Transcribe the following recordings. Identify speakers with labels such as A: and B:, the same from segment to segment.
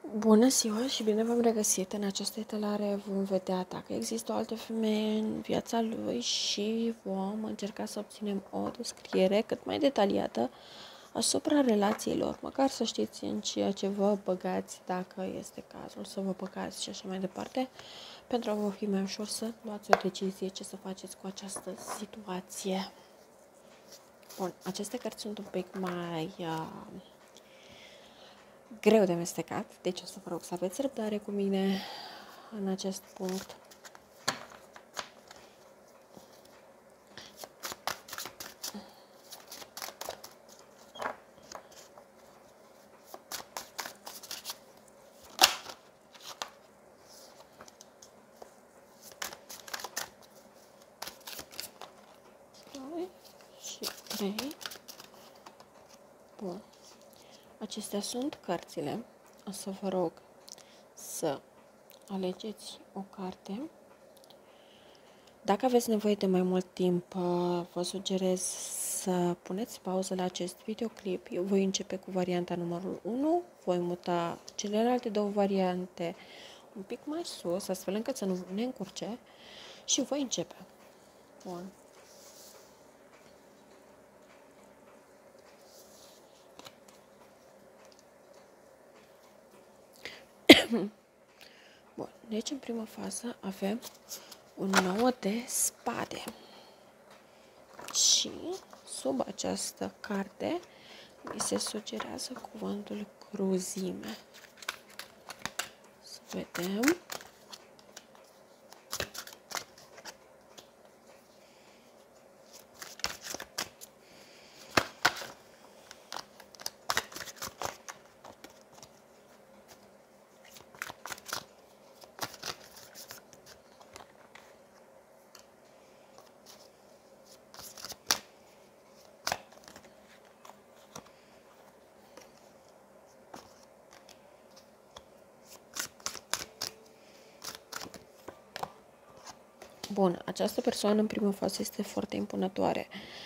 A: Bună ziua și bine v-am regăsit. În această etalare vom vedea dacă există o altă femeie în viața lui și vom încerca să obținem o descriere cât mai detaliată asupra relațiilor, măcar să știți în ceea ce vă băgați, dacă este cazul să vă băgați și așa mai departe, pentru a vă fi mai ușor să luați o decizie ce să faceți cu această situație. Bun, aceste cărți sunt un pic mai greu de amestecat, deci o să vă rog să aveți răbdare cu mine în acest punct. Și 3. Bun. Acestea sunt cărțile. O să vă rog să alegeți o carte. Dacă aveți nevoie de mai mult timp, vă sugerez să puneți pauză la acest videoclip. Eu voi începe cu varianta numărul 1, voi muta celelalte două variante un pic mai sus, astfel încât să nu ne încurce, și voi începe. Bun. Bun, deci în prima fază avem un 9 de spade și sub această carte mi se sugerează cuvântul cruzime. Să vedem. Bun, această persoană în primă fază este foarte impunătoare.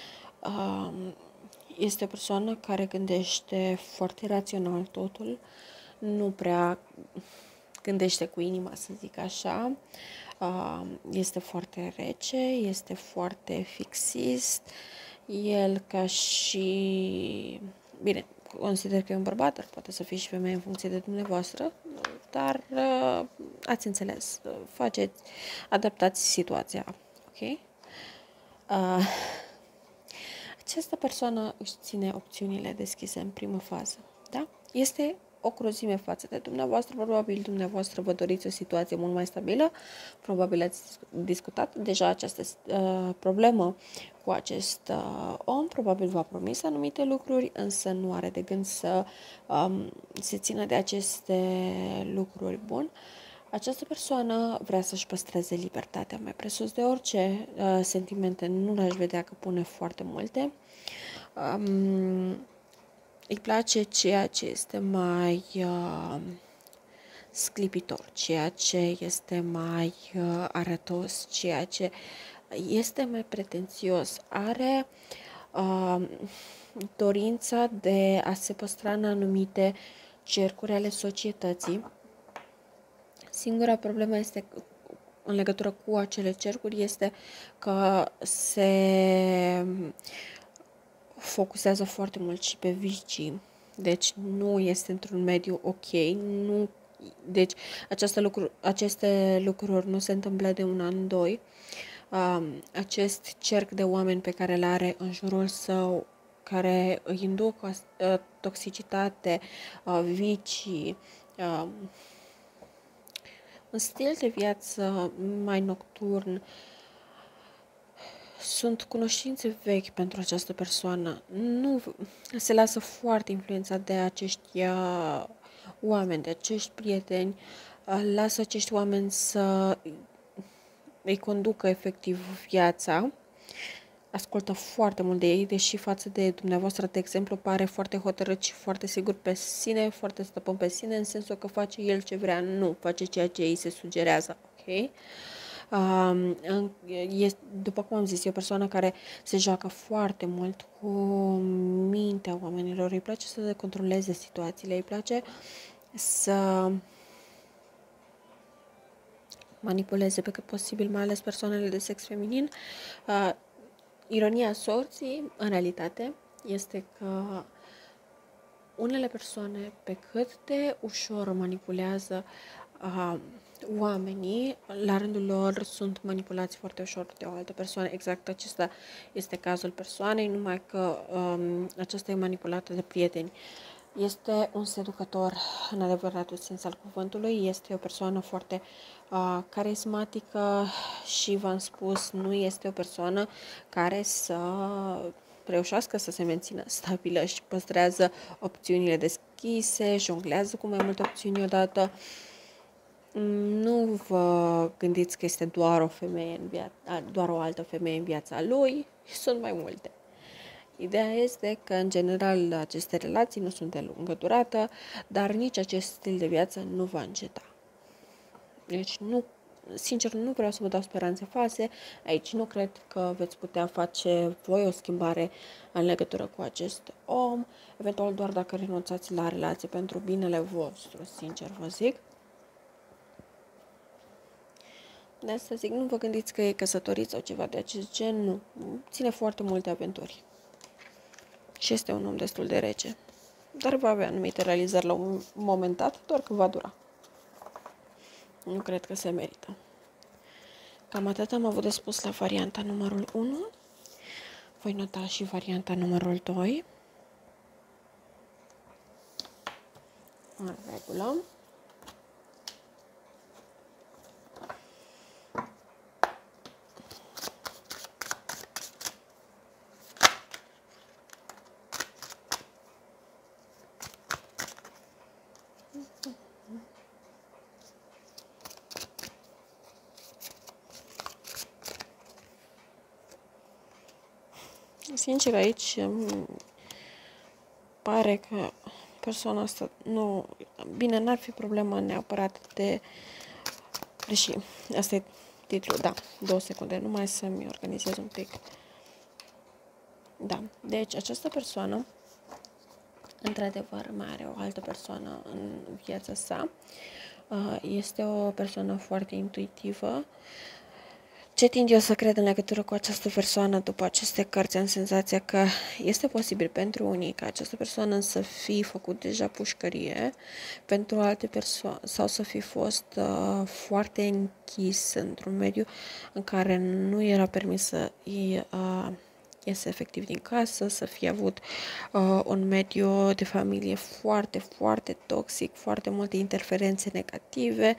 A: Este o persoană care gândește foarte rațional totul, nu prea gândește cu inima, să zic așa. Este foarte rece, este foarte fixist. El ca și... Bine, consider că e un bărbat, dar poate să fie și femeie în funcție de dumneavoastră, dar ați înțeles, adaptați situația, ok? Această persoană își ține opțiunile deschise în primă fază, da? Este o cruzime față de dumneavoastră, probabil dumneavoastră vă doriți o situație mult mai stabilă, probabil ați discutat deja această problemă cu acest om, probabil v-a promis anumite lucruri, însă nu are de gând să se țină de aceste lucruri bune. Această persoană vrea să-și păstreze libertatea mai presus de orice, sentimente nu le-aș vedea că pune foarte multe. Îi place ceea ce este mai sclipitor, ceea ce este mai arătos, ceea ce este mai pretențios. Are dorința de a se păstra în anumite cercuri ale societății. Singura problemă este în legătură cu acele cercuri este că se focusează foarte mult și pe vicii. Deci nu este într-un mediu ok. Nu, deci aceste lucruri nu se întâmplă de un an, doi. Acest cerc de oameni pe care le are în jurul său, care îi induc toxicitate, vicii, un stil de viață mai nocturn, sunt cunoștințe vechi pentru această persoană. Nu se lasă foarte influențat de acești oameni, de acești prieteni. Lasă acești oameni să îi conducă efectiv viața. Ascultă foarte mult de ei, deși față de dumneavoastră, de exemplu, pare foarte hotărât și foarte sigur pe sine, foarte stăpân pe sine, în sensul că face el ce vrea, nu face ceea ce îi se sugerează, ok? După cum am zis, e o persoană care se joacă foarte mult cu mintea oamenilor, îi place să controleze situațiile, îi place să manipuleze pe cât posibil, mai ales persoanele de sex feminin. Ironia sorții, în realitate, este că unele persoane, pe cât de ușor manipulează oamenii, la rândul lor sunt manipulați foarte ușor de o altă persoană. Exact acesta este cazul persoanei, numai că aceasta e manipulată de prieteni. Este un seducător în adevăratul sens al cuvântului, este o persoană foarte carismatică și, v-am spus, nu este o persoană care să reușească să se mențină stabilă și păstrează opțiunile deschise, jonglează cu mai multe opțiuni odată. Nu vă gândiți că este doar o femeie doar o altă femeie în viața lui, sunt mai multe. Ideea este că, în general, aceste relații nu sunt de lungă durată, dar nici acest stil de viață nu va înceta. Deci, sincer, nu vreau să vă dau speranțe false. Aici nu cred că veți putea face voi o schimbare în legătură cu acest om, eventual doar dacă renunțați la relație pentru binele vostru, sincer vă zic. De asta zic, nu vă gândiți că e căsătorit sau ceva de acest gen, nu. Ține foarte multe aventuri. Și este un om destul de rece. Dar va avea anumite realizări la un moment dat, doar că va dura. Nu cred că se merită. Cam atât am avut de spus la varianta numărul 1. Voi nota și varianta numărul 2. În regulă. Sincer, aici pare că persoana asta nu... Bine, n-ar fi problema neapărat de... Deși, asta e titlul, da, 2 secunde, numai să-mi organizez un pic. Da, deci această persoană, într-adevăr, mai are o altă persoană în viața sa. Este o persoană foarte intuitivă. Ce tind eu să cred în legătură cu această persoană după aceste cărți? Am senzația că este posibil pentru unii ca această persoană să fi făcut deja pușcărie, pentru alte persoane, sau să fi fost foarte închis într-un mediu în care nu era permis să iese efectiv din casă, să fie avut un mediu de familie foarte, foarte toxic, foarte multe interferențe negative.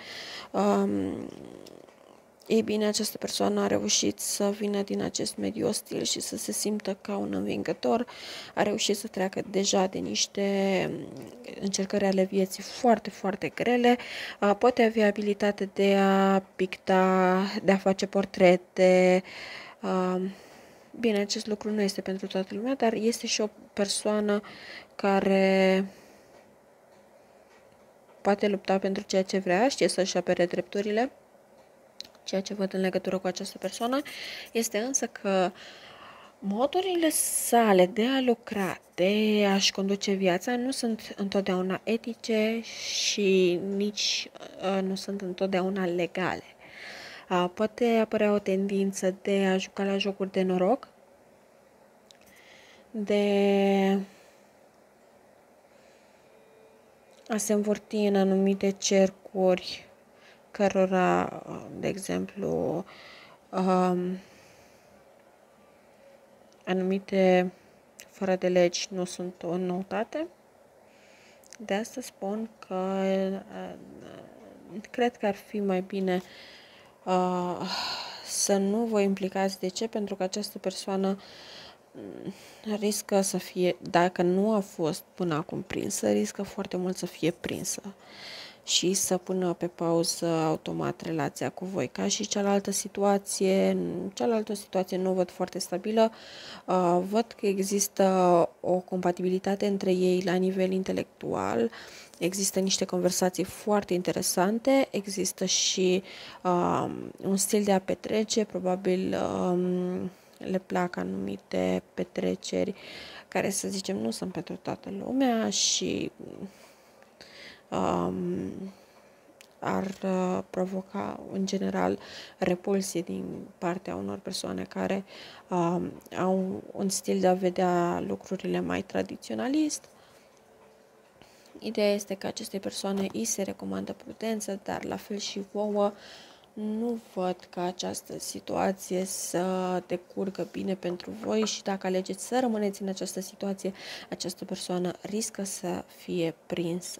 A: Ei bine, această persoană a reușit să vină din acest mediu ostil și să se simtă ca un învingător, a reușit să treacă deja de niște încercări ale vieții foarte, foarte grele, poate avea abilitate de a picta, de a face portrete. Bine, acest lucru nu este pentru toată lumea, dar este și o persoană care poate lupta pentru ceea ce vrea, știe să-și apere drepturile. Ceea ce văd în legătură cu această persoană este însă că modurile sale de a lucra, de a-și conduce viața, nu sunt întotdeauna etice și nici nu sunt întotdeauna legale. Poate apărea o tendință de a juca la jocuri de noroc, de a se învârti în anumite cercuri cărora, de exemplu, anumite fără de legi nu sunt o noutate. De asta spun că cred că ar fi mai bine să nu vă implicați. De ce? Pentru că această persoană riscă să fie, dacă nu a fost până acum prinsă, riscă foarte mult să fie prinsă și să pună pe pauză automat relația cu voi. Ca și cealaltă situație nu o văd foarte stabilă. Văd că există o compatibilitate între ei la nivel intelectual, există niște conversații foarte interesante, există și un stil de a petrece, probabil le plac anumite petreceri care, să zicem, nu sunt pentru toată lumea și ar provoca în general repulsie din partea unor persoane care au un stil de a vedea lucrurile mai tradiționalist. Ideea este că aceste persoane îi se recomandă prudență, dar la fel și vouă nu văd ca această situație să decurgă bine pentru voi și dacă alegeți să rămâneți în această situație, această persoană riscă să fie prinsă.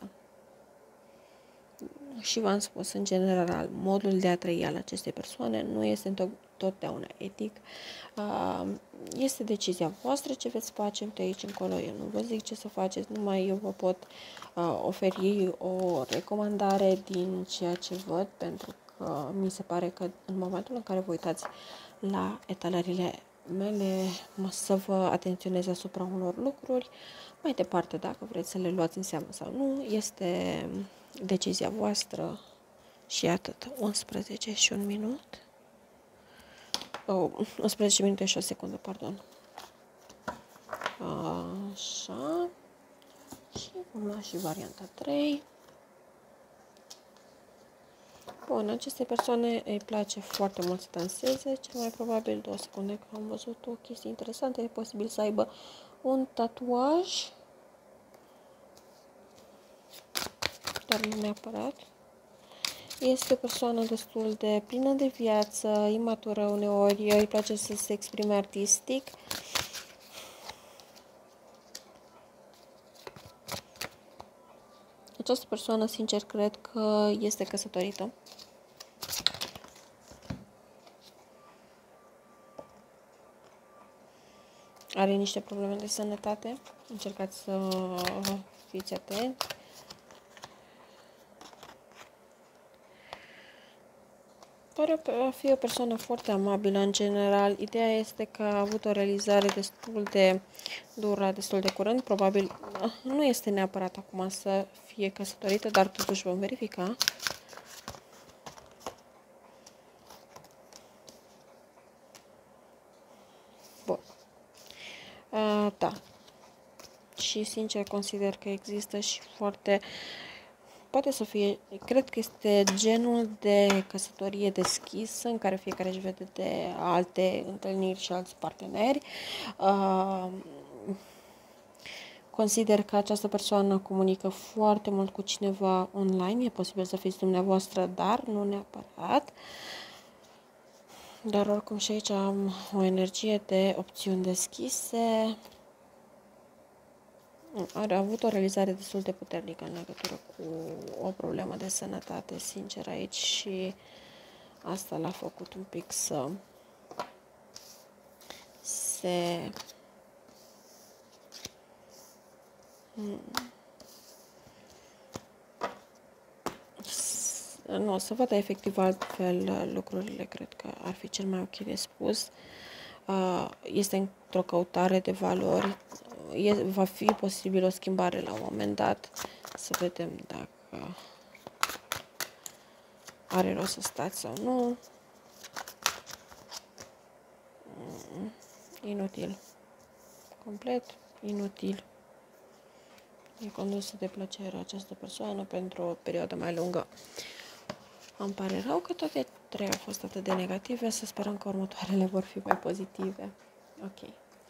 A: Și v-am spus, în general, modul de a trăi al acestei persoane nu este totdeauna etic. Este decizia voastră ce veți face de aici încolo. Eu nu vă zic ce să faceți, numai eu vă pot oferi o recomandare din ceea ce văd, pentru că mi se pare că în momentul în care vă uitați la etalările mele, să vă atenționez asupra unor lucruri. Mai departe, dacă vreți să le luați în seamă sau nu, este decizia voastră și atât. 11 și 1 minut. 11 minute și o secundă, pardon. Așa. Și vom lua și varianta 3. Bun, aceste persoane îi place foarte mult să danseze, cel mai probabil 2 secunde că am văzut o chestie interesantă, e posibil să aibă un tatuaj, dar nu neapărat. Este o persoană destul de plină de viață, imatură uneori, îi place să se exprime artistic. Această persoană, sincer, cred că este căsătorită. Are niște probleme de sănătate. Încercați să fiți atenți. Pare a fi o persoană foarte amabilă în general. Ideea este că a avut o realizare destul de dură, destul de curând. Probabil nu este neapărat acum să fie căsătorită, dar totuși vom verifica. Bun. Da. Și sincer consider că există și foarte... Poate să fie, cred că este genul de căsătorie deschisă în care fiecare își vede de alte întâlniri și alți parteneri. Consider că această persoană comunică foarte mult cu cineva online. E posibil să fiți dumneavoastră, dar nu neapărat. Dar oricum și aici am o energie de opțiuni deschise. A avut o realizare destul de puternică în legătură cu o problemă de sănătate, sincer, aici, și asta l-a făcut un pic să se... Nu, să vadă efectiv altfel lucrurile, cred că ar fi cel mai ok de spus. Este într-o căutare de valori. Va fi posibil o schimbare la un moment dat. Să vedem dacă are rost să stați sau nu. Inutil. Complet inutil. E condusă de plăcere această persoană pentru o perioadă mai lungă. Îmi pare rău că toate trei au fost atât de negative, să sperăm că următoarele vor fi mai pozitive. Ok.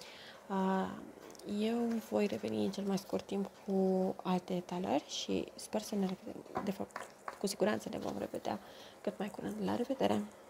A: Eu voi reveni în cel mai scurt timp cu alte etalări și sper să ne revedem. De fapt, cu siguranță ne vom revedea cât mai curând. La revedere!